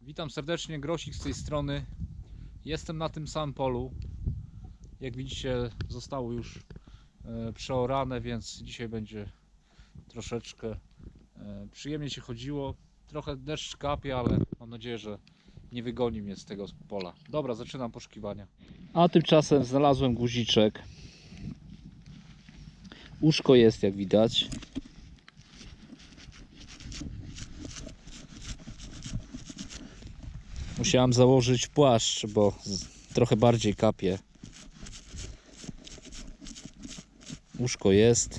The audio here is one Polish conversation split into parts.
Witam serdecznie, Grosik z tej strony. Jestem na tym samym polu. Jak widzicie, zostało już przeorane, więc dzisiaj będzie troszeczkę przyjemnie się chodziło. Trochę deszcz kapie, ale mam nadzieję, że nie wygoni mnie z tego pola. Dobra, zaczynam poszukiwania. A tymczasem znalazłem guziczek. Uszko jest, jak widać. Musiałem założyć płaszcz, bo trochę bardziej kapie. Uszko jest.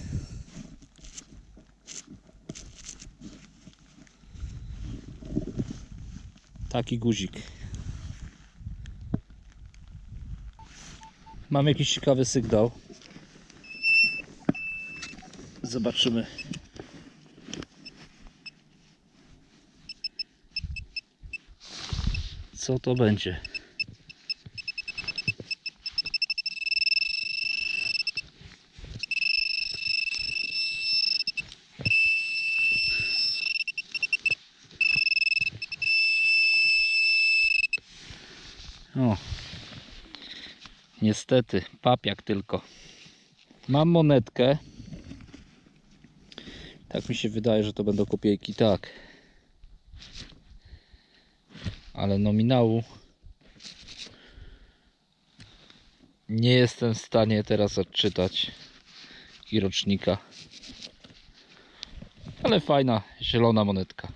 Taki guzik. Mam jakiś ciekawy sygnał. Zobaczymy. Co to będzie? O, niestety, papiak tylko. Mam monetkę. Tak mi się wydaje, że to będą kopiejki, tak. Ale nominału nie jestem w stanie teraz odczytać i rocznika. Ale fajna, zielona monetka.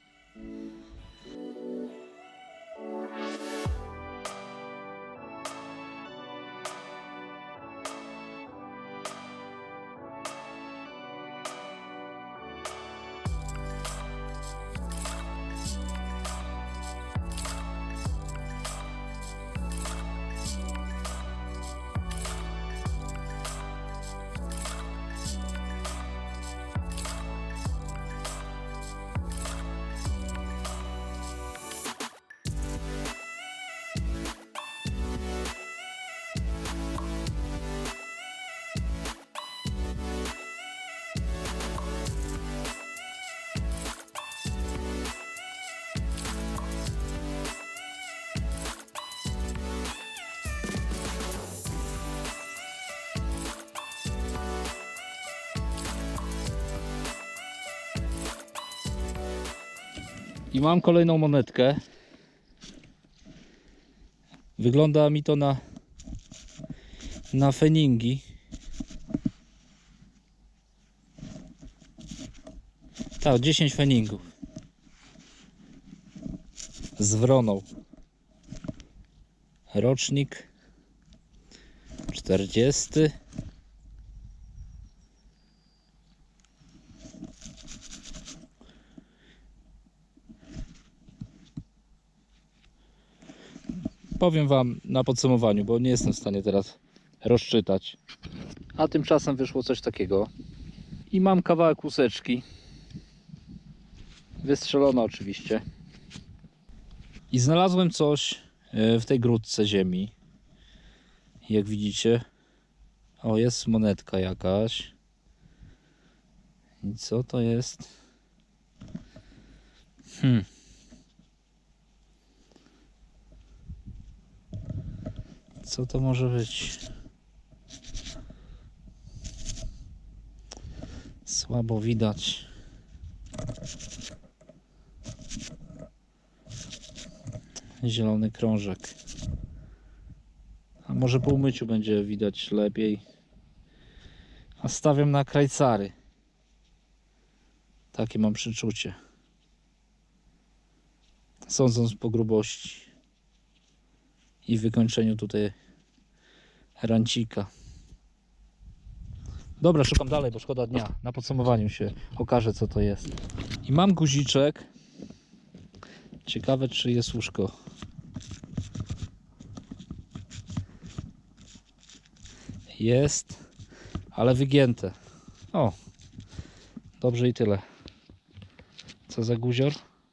I mam kolejną monetkę. Wygląda mi to na feningi. Tak, 10 feningów. Z wroną. Rocznik 40. Powiem wam na podsumowaniu, bo nie jestem w stanie teraz rozczytać. A tymczasem wyszło coś takiego. I mam kawałek łuseczki. Wystrzelona oczywiście. I znalazłem coś w tej grudce ziemi. Jak widzicie. O, jest monetka jakaś. I co to jest? Co to może być? Słabo widać. Zielony krążek. A może po umyciu będzie widać lepiej. A stawiam na krajcary. Takie mam przeczucie. Sądząc po grubości i wykończeniu tutaj rancika. Dobra, szukam dalej, bo szkoda dnia. Na podsumowaniu się okaże, co to jest. I mam guziczek. Ciekawe, czy jest łóżko. Jest, ale wygięte. O, dobrze i tyle. Co za guzior?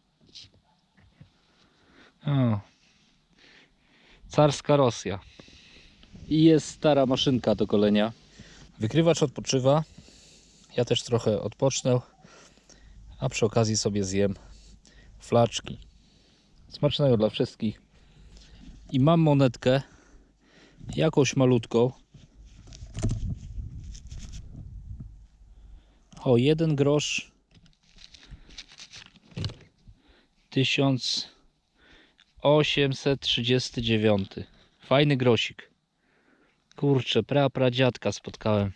O, carska Rosja. I jest stara maszynka do golenia. Wykrywacz odpoczywa. Ja też trochę odpocznę, a przy okazji sobie zjem flaczki. Smacznego dla wszystkich. I mam monetkę, jakąś malutką. O, 1 grosz 1839. Fajny grosik. Kurczę, pradziadka spotkałem.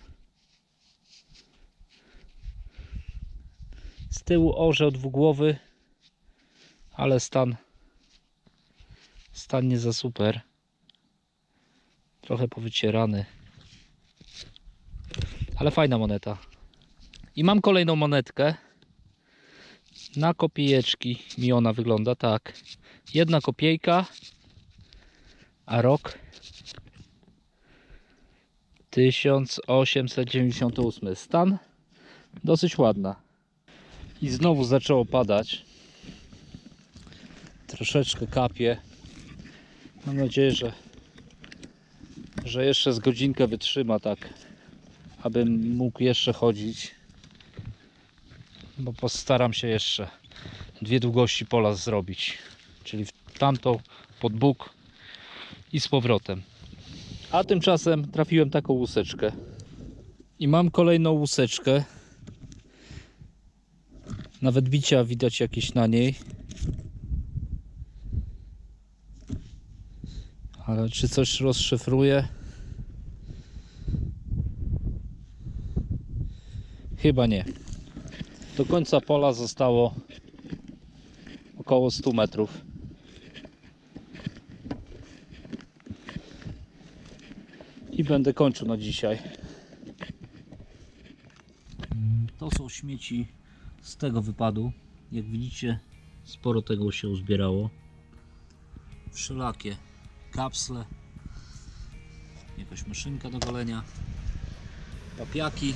Z tyłu orzeł dwugłowy, ale stan nie za super. Trochę powycierany. Ale fajna moneta. I mam kolejną monetkę. Na kopiejeczki mi ona wygląda tak. 1 kopiejka, a rok 1898. Stan dosyć ładna. I znowu zaczęło padać. Troszeczkę kapie. Mam nadzieję, że jeszcze z godzinkę wytrzyma, tak abym mógł jeszcze chodzić, bo postaram się jeszcze 2 długości pola zrobić, czyli w tamtą, pod Bóg i z powrotem. A tymczasem trafiłem taką łuseczkę i mam kolejną łuseczkę. Nawet bicia widać jakieś na niej, ale czy coś rozszyfruje? Chyba nie. Do końca pola zostało około 100 metrów. I będę kończył na dzisiaj. To są śmieci z tego wypadu. Jak widzicie, sporo tego się uzbierało. Wszelakie kapsle, jakaś maszynka do golenia, papiaki,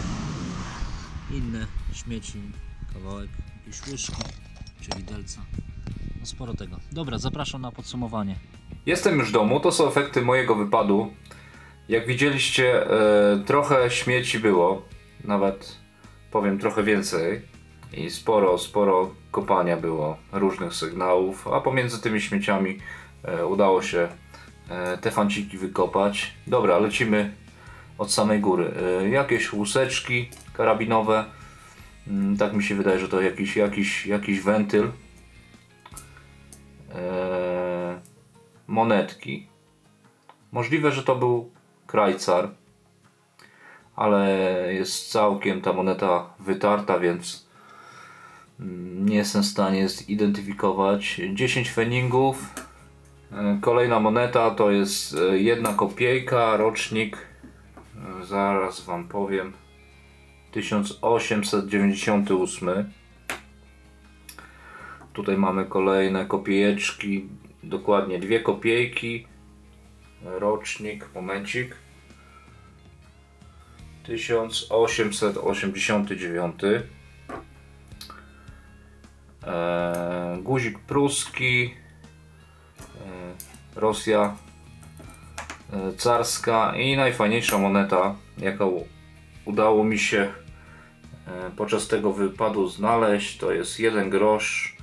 inne śmieci, kawałek jakiejś łyżki czy widelca. No sporo tego. Dobra, zapraszam na podsumowanie. Jestem już w domu, to są efekty mojego wypadu. Jak widzieliście, trochę śmieci było, nawet powiem trochę więcej. I sporo kopania było, różnych sygnałów, a pomiędzy tymi śmieciami udało się te fanciki wykopać. Dobra, lecimy od samej góry. Jakieś łuseczki karabinowe, tak mi się wydaje, że to jakiś wentyl. Monetki. Możliwe, że to był krajcar, ale jest całkiem ta moneta wytarta, więc nie jestem w stanie zidentyfikować. 10 feningów. Kolejna moneta to jest 1 kopiejka, rocznik, zaraz wam powiem, 1898. Tutaj mamy kolejne kopiejeczki, dokładnie 2 kopiejki, rocznik, momencik, 1889. Guzik pruski, Rosja carska i najfajniejsza moneta, jaką udało mi się podczas tego wypadu znaleźć, to jest 1 grosz,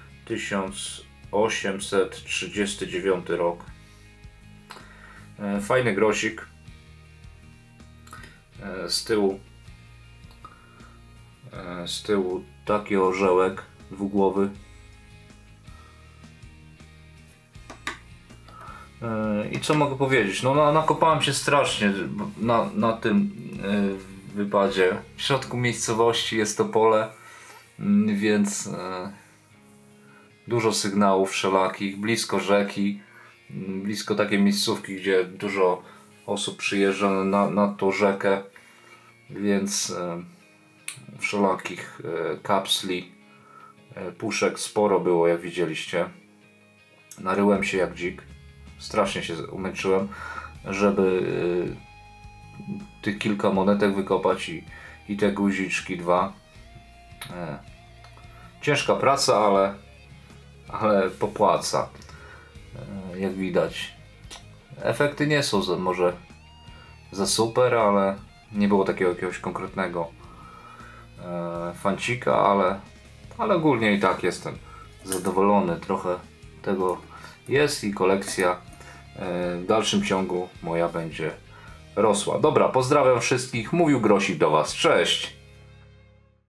1839 rok. Fajny grosik. Z tyłu taki orzełek dwugłowy. I co mogę powiedzieć? No nakopałem się strasznie na tym wypadzie. W środku miejscowości jest to pole, więc dużo sygnałów wszelakich, blisko rzeki, blisko takiej miejscówki, gdzie dużo osób przyjeżdża na tą rzekę, więc wszelakich kapsli, puszek sporo było, jak widzieliście. Naryłem się jak dzik, strasznie się umęczyłem, żeby tych kilka monetek wykopać i te guziczki 2. Ciężka praca, ale popłaca. Jak widać, efekty nie są może za super, ale nie było takiego jakiegoś konkretnego fancika, ale ogólnie i tak jestem zadowolony. Trochę tego jest i kolekcja w dalszym ciągu moja będzie rosła. Dobra, pozdrawiam wszystkich. Mówił Grosik do Was. Cześć!